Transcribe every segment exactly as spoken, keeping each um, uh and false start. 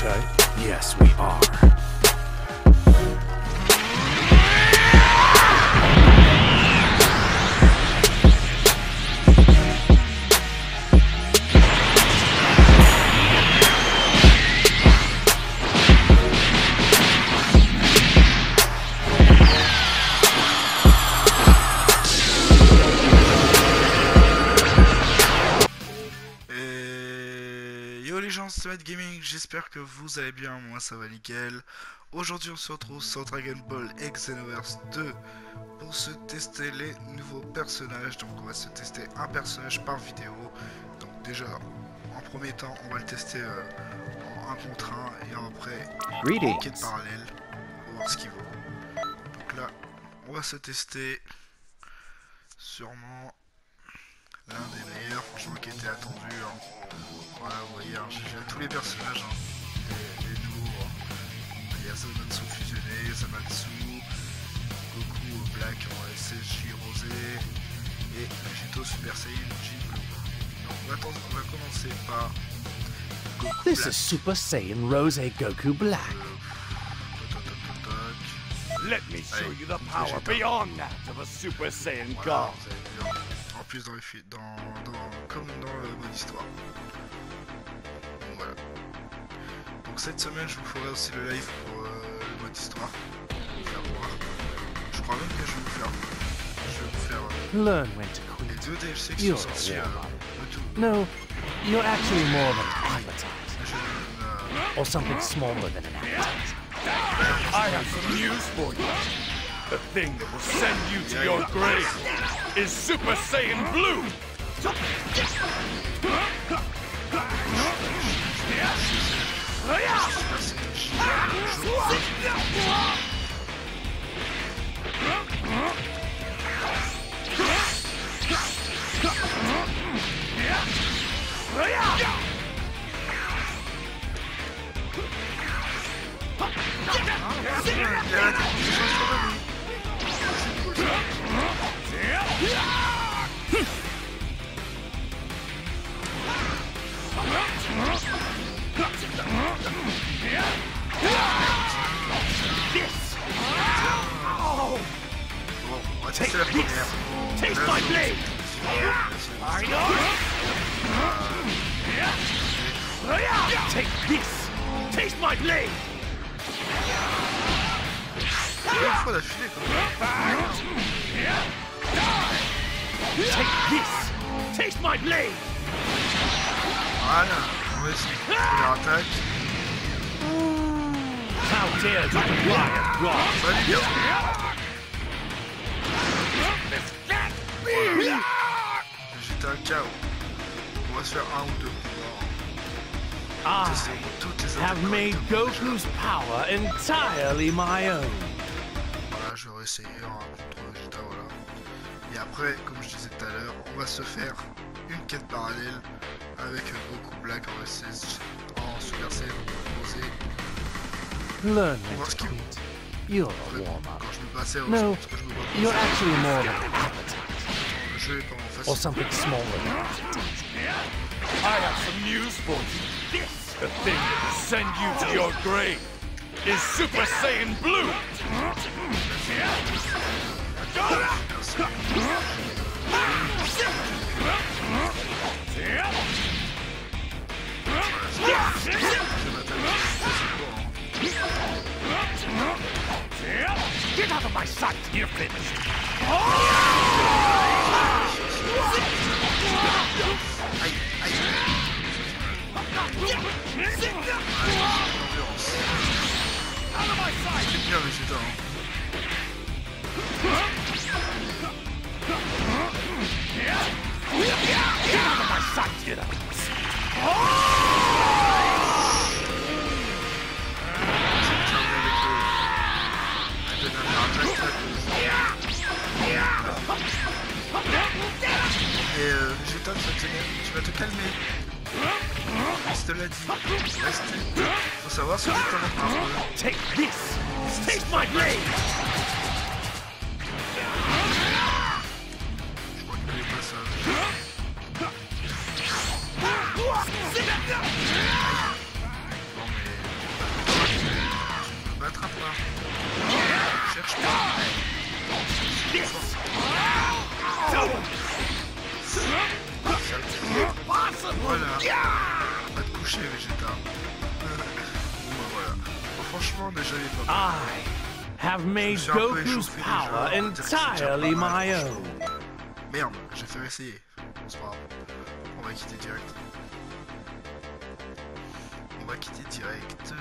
Naruto? Yes, we are. C'est Matt Gaming, j'espère que vous allez bien, moi ça va nickel. Aujourd'hui on se retrouve sur Dragon Ball X Xenoverse deux pour se tester les nouveaux personnages. Donc on va se tester un personnage par vidéo. Donc déjà en premier temps on va le tester euh, en un contre un et après en quête parallèle pour voir ce qu'il vaut. Donc là on va se tester sûrement l'un des meilleurs franchement qui était attendu hein. Voilà, vous voyez, hein, j'ai tous les personnages, hein. les, les lourds. Il y a Zanatsu fusionné, Zamatsu, Goku Black en S S J rosé et Vegito Super Saiyan J Blue. Donc on va, on va commencer par Goku This Black. is Super Saiyan Rose Goku Black. Euh, Let me show Allez, you the power beyond that of a Super Saiyan God. Voilà, en plus dans, les, dans, dans comme dans le mode histoire. Voilà. Donc cette semaine je vous ferai aussi le live pour euh, le mode histoire. Faire voir. Je crois même que je vais vous faire. Je vais vous faire euh, Learn when to les quit. deux D L C qui You're sont sortis euh, de tout. No, you're actually more than an advertiser. Je, euh, Or something smaller than an advertiser. I have some news for you. The thing that will send you to your grave is Super Saiyan Blue. Take this! Taste my blade! I know! Take this! Taste my blade! Une fois d'affilée quoi. Take this! Taste my blade! Voilà, on va essayer de leur attaque. How dare you defy a god! Salut bien. J'étais un chaos. On va se faire un ou deux pouvoirs. Tester toutes les attaques Have made correctement Goku's déjà. power entirely my own. Voilà, je vais essayer hein, contre Vegeta, voilà. Et après, comme je disais tout à l'heure, on va se faire une quête parallèle avec Goku Black en S S en Super Saiyan rosé. Learn On va when ce to qu'il quit. You're a Vraiment, warm-up. quand je me passais au No, parce que je me vois you're passer actually more than an advertiser. le jeu est pas en Or facile. something smaller than an advertiser. I have some news for you. This, the thing that will send you to your grave, is Super Saiyan Blue. Get out of my sight! You're finished. Aïe, aïe. Out of my sight! C'est bien Vegeta hein. Get out of my sight, get out! Et euh, Vegeta, tu vas, te, tu vas te calmer. Je te l'ai dit. Reste. Faut savoir ce que tu t'en un peu. Take this! Taste my blade! Je crois qu'il connaît pas ça. Bon mais touché, Vegeta. Bon, bah, voilà. Bon, franchement, déjà, il est pas mal. I have made Goku's power entirely my own. Merde, j'ai fait essayer. C'est pas grave. On va quitter direct. On va quitter direct.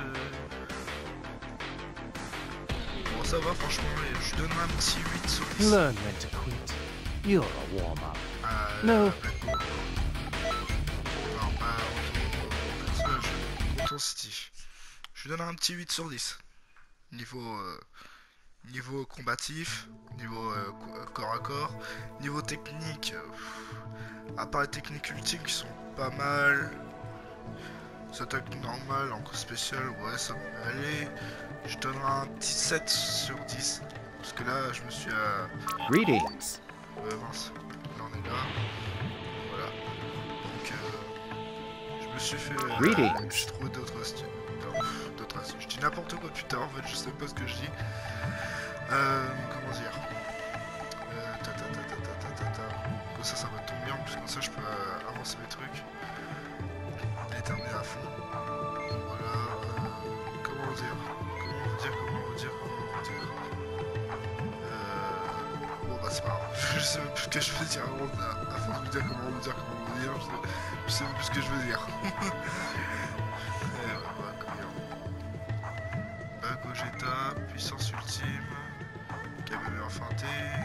Bon, ça va, franchement, je donnerai un petit huit sur dix. Learn when to quit. You're a warm-up. Euh, No. Non, pas au personnage. Autant City. Je lui donnerai un petit huit sur dix. Niveau, euh, niveau combatif, niveau euh, corps à corps, niveau technique. Euh, à part les techniques ultimes qui sont pas mal. Les attaques normales, encore spéciales, ouais, ça peut aller. Je donnerai un petit sept sur dix. Parce que là, je me suis à. Greetings. Ouais, mince. Là, on est là. Voilà. Donc, euh, je me suis fait. Euh, Greetings. J'ai trouvé d'autres astuces. Non, d'autres astuces. Je dis n'importe quoi, putain, en fait, je sais pas ce que je dis. Euh, comment dire euh, ta, ta, ta, ta, ta, ta, ta, ta. Comme ça, ça va tomber bien, parce que comme ça, je peux euh, avancer mes trucs. Déterminer à fond. Voilà. Euh, comment dire Comment vous dire Comment vous dire Comment vous dire euh, Bon, bah, c'est pas grave. Je sais même plus ce que je veux dire avant. À, à force de vous dire comment vous dire, comment vous dire, je sais, je sais même plus ce que je veux dire. Et voilà, combien Gogeta, puissance ultime, K B B enfanté.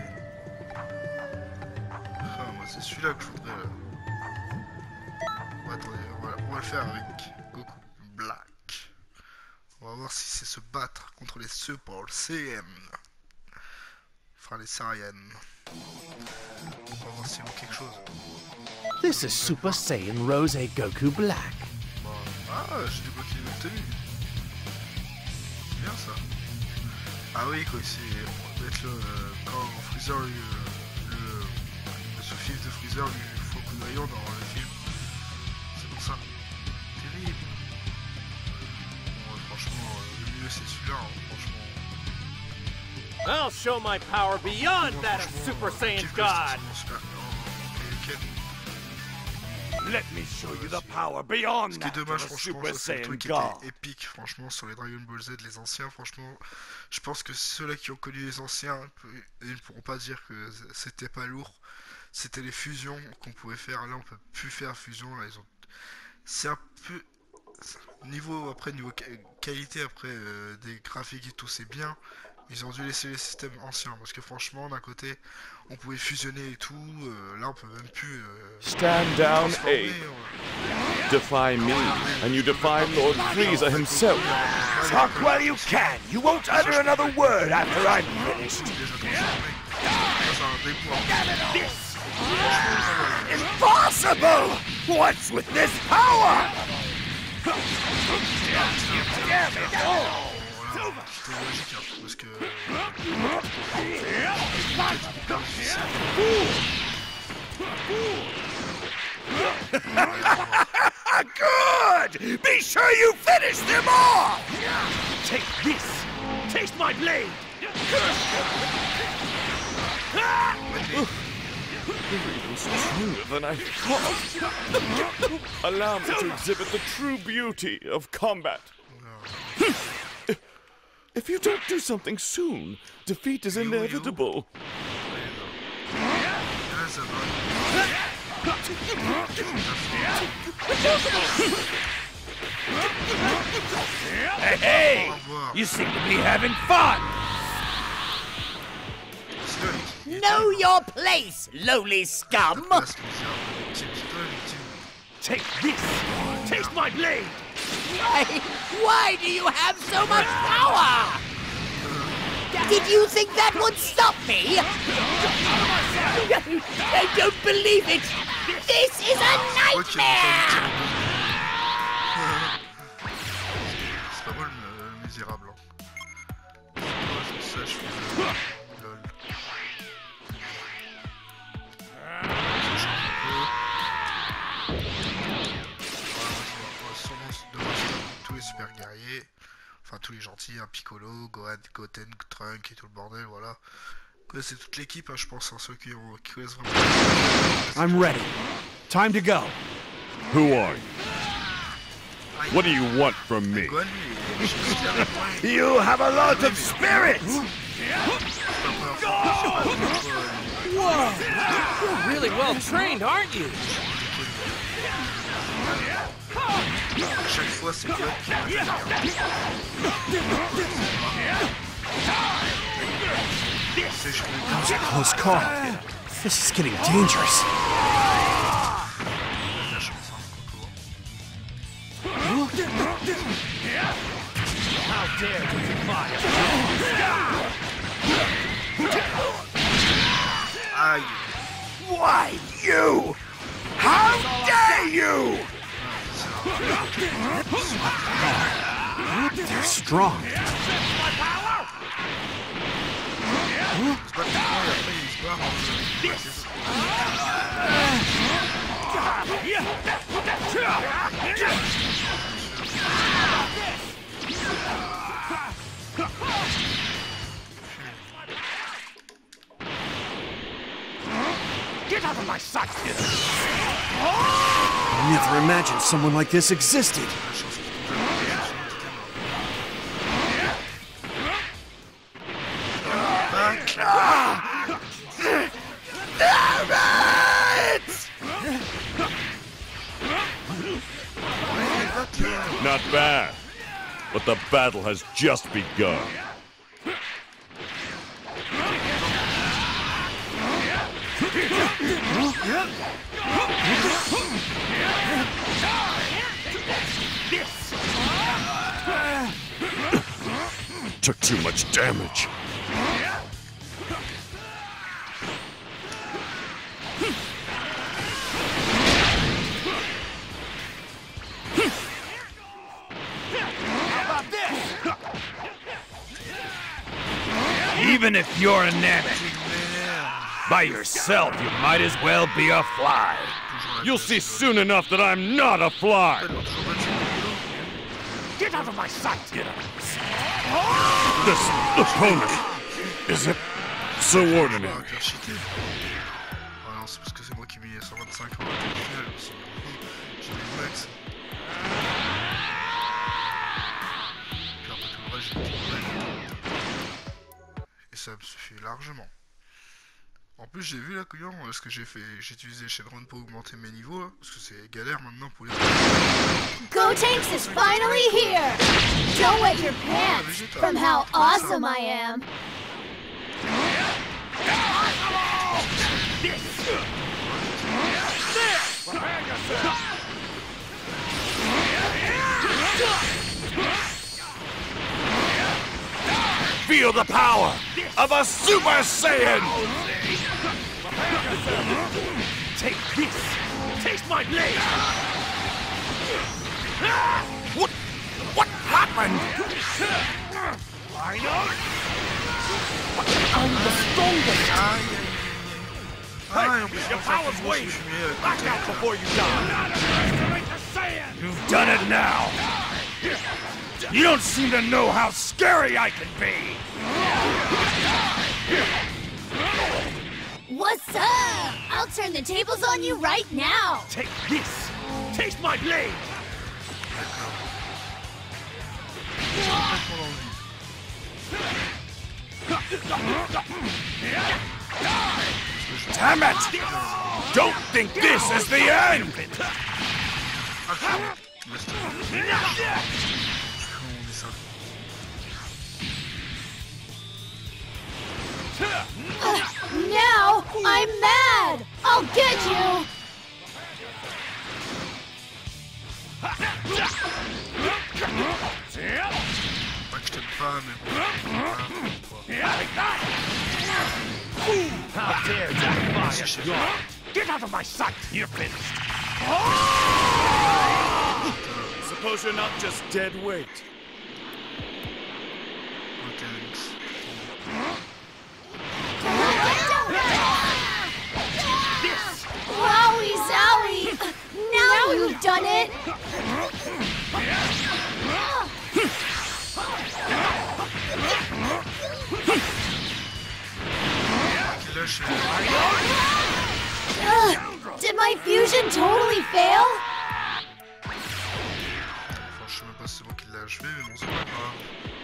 Ah, moi, c'est celui-là que je voudrais là. Bon, attendez, on va, on va le faire avec Goku Black. On va voir si c'est se battre contre les Super Saiyan. Enfin, les Saiyans. On va voir s'ils ont quelque chose. This is Super Saiyan Rose Goku Black. Bon, ah, j'ai débloqué une tenue. C'est bien ça. Ah oui, quoi, c'est. On doit être le. Euh, quand Freezer lui. Euh, le. Le sous-fif de Freezer lui faut un coup de rayon dans le film. C'est pour ça. Terrible. Bon, ouais, franchement, euh, le mieux c'est celui-là, hein, franchement. I'll show my power beyond Moi, that of franchement, Super euh, Saiyan quel God. costume, super- oh, et quel- Let me show you the power beyond Ce qui est that dommage, of a franchement, Super ça, c'est le Saiyan truc qui God. était épique, franchement, sur les Dragon Ball Z, les anciens, franchement. Je pense que ceux-là qui ont connu les anciens, ils ne pourront pas dire que c'était pas lourd. C'était les fusions qu'on pouvait faire. Là, on peut plus faire fusion. Là, ils ont. C'est un peu. Niveau, après, niveau qualité, après, euh, des graphiques et tout, c'est bien. Ils ont dû laisser les systèmes anciens parce que franchement d'un côté on pouvait fusionner et tout, euh, là on peut même plus euh, Stand down, transformer, A. on- Defy me, and you defy Lord Frieza himself. Talk while you can. You won't utter another word after I'm finished. déjà transformé. Ça, c'est un déboire. This impossible. What's with this power? Damn it! Oh. Voilà, c'était logique hein, parce que Good! Be sure you finish them all! Take this. Taste my blade. You're even truer than I thought. Allow me to exhibit the true beauty of combat. If you don't do something soon, defeat is inevitable. là, ça va. Hey, hey! Au revoir. You seem to be having fun! Sinon, Know your place, lowly scum! parce que c'est un petit petit victime. Take this. Taste my blade. Why, why do you have so much power? Did you think that would stop me? I don't believe it! This is a Ok, nightmare! c'est pas mal le misérable. Hein. Ouais, c'est ça, je fais le... Lol. Ça change un peu. Voilà, on va tous les super guerriers. Enfin, tous les gentils, hein, Piccolo, Gohan, Goten, Trunk et tout le bordel, voilà. C'est toute l'équipe, hein, je pense, hein, ceux qui, ont, qui connaissent vraiment. I'm ready. Time to go. Who are you? What do you want from me? Gohan, lui, je pense qu'il a un point. You have a lot of spirit! Whoa! You're really well trained, aren't you? Chaque fois, c'est Gohan qui va intervenir. C'est je me dis, Close call. This is getting dangerous. la chance, hein, concours. How dare you defy us? Aïe. Why you? How dare you? They're strong. Il se bat tout le temps et après il se barre Get out of my sight! I never imagined someone like this existed. Not bad. But the battle has just begun. Took too much damage. Even if you're a namek, by yourself, you might as well be a fly. You'll see soon enough that I'm not a fly. Get out of my sight! Get out. This opponent is it so ordinary? Cœur cheaté. Ah non, c'est parce que c'est moi qui ai mis cent vingt-cinq en attaque finale aussi. J'ai mis max. Puis après tout le reste, j'ai mis max. Et ça me suffit largement. En plus, j'ai vu là, couillon, ce que j'ai fait. J'ai utilisé Shenron pour augmenter mes niveaux là. Parce que c'est galère maintenant pour les. Gotenks is finally here! Don't wet your pants from how awesome I am! Feel the power of a Super Saiyan! Take this! Taste my blade! What? What happened? I know! I'm the strongest! Aïe aïe aïe aïe. Ah, et en plus, Your on s'en power's fout, weak! je suis mis avec Back le out temps. before you die! Not underestimate the Saiyan! You've done it now! You don't seem to know how scary I can be! What's up? I'll turn the tables on you right now! Take this! Taste my blade! Complètement dans le vide. Damn it! Don't think this is the end! Ah, je laisse tomber. Comment on dit ça? Now I'm mad! I'll get you! Pas que je t'aime pas, mais. How dare you defy us? Get out of my sight! You're finished! Suppose you're not just dead weight. Gotenks. Wowie zowie! Now you've done it! Qui lâche. Ugh, did my fusion totally fail? Faut Enfin, c'est moi qui l'ai achevé, mais bon, c'est pas grave.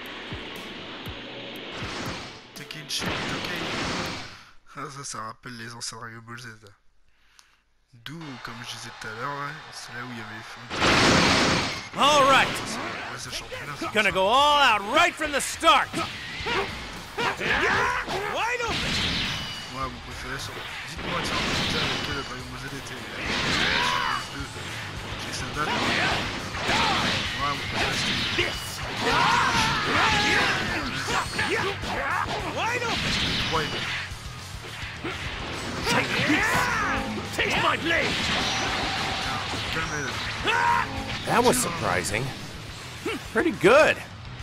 Tekken ok. Ah, ça, ça rappelle les anciens Dragon Ball Z. D'où, comme je disais tout à l'heure, ouais, c'est là où il y avait les fonds. All right. Ouais, c'est le championnat, c'est Gonna ça. go all out right from the start. Wide open. Moi, mon préféré sur... Dites-moi, tiens, putain, lequel le Dragon Ball Z était... J'ai sa date. Moi, mon préféré c'était... Wide open. Ouais. Taste my blade. Calmez-le. That was surprising. Pretty good.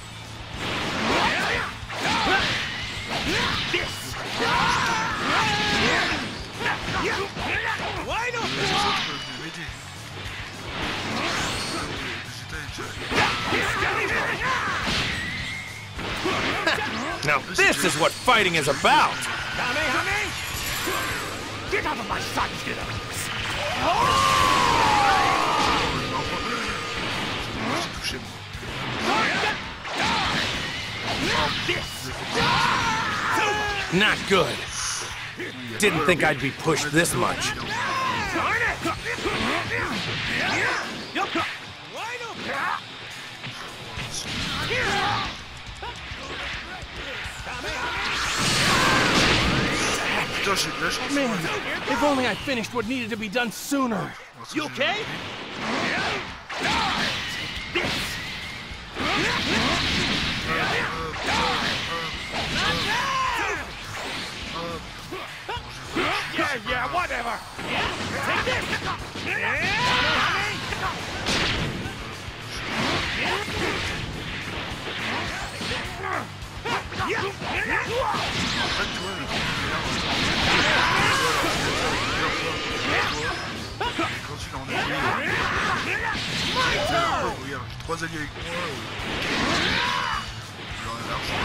Wide open. Les autres peuvent m'aider. Now this is what fighting is about. Get out of my sight, kiddo! J'ai touché moi. Not good. Didn't think I'd be pushed this much. Putain, j'ai de la chance. Man, if only I finished what needed to be done sooner. You okay? Yeah, yeah, whatever! Take this! Quand tu l'en as regarde, j'ai trois alliés avec moi. J'aurais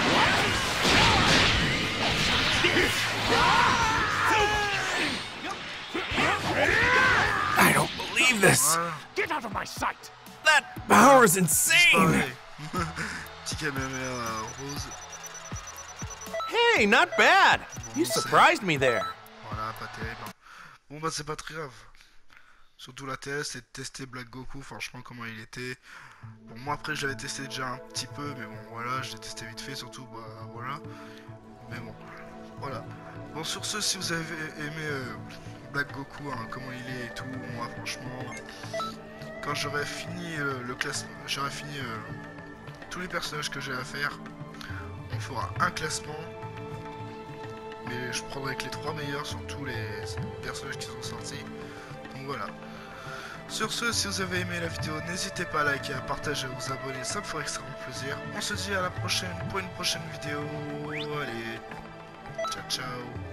I don't believe this. Voilà. Get out of my sight! That power is insane. Pareil. Petit caméra rose. Hey, not bad. You surprised me there. Voilà, pas terrible. Bon bah c'est pas très grave. Surtout la T S, c'est de tester Black Goku, franchement comment il était. Bon moi après je l'avais testé déjà un petit peu, mais bon voilà, je l'ai testé vite fait surtout, bah voilà. Mais bon, voilà. Bon sur ce, si vous avez aimé euh, Black Goku, hein, comment il est et tout, moi franchement, quand j'aurai fini euh, le classement, j'aurai fini euh, tous les personnages que j'ai à faire, on fera un classement. Mais je prendrai que les trois meilleurs sur tous les personnages qui sont sortis. Donc voilà. Sur ce, si vous avez aimé la vidéo, n'hésitez pas à liker, à partager, à vous abonner, ça me ferait extrêmement plaisir. On se dit à la prochaine pour une prochaine vidéo. Allez, ciao ciao.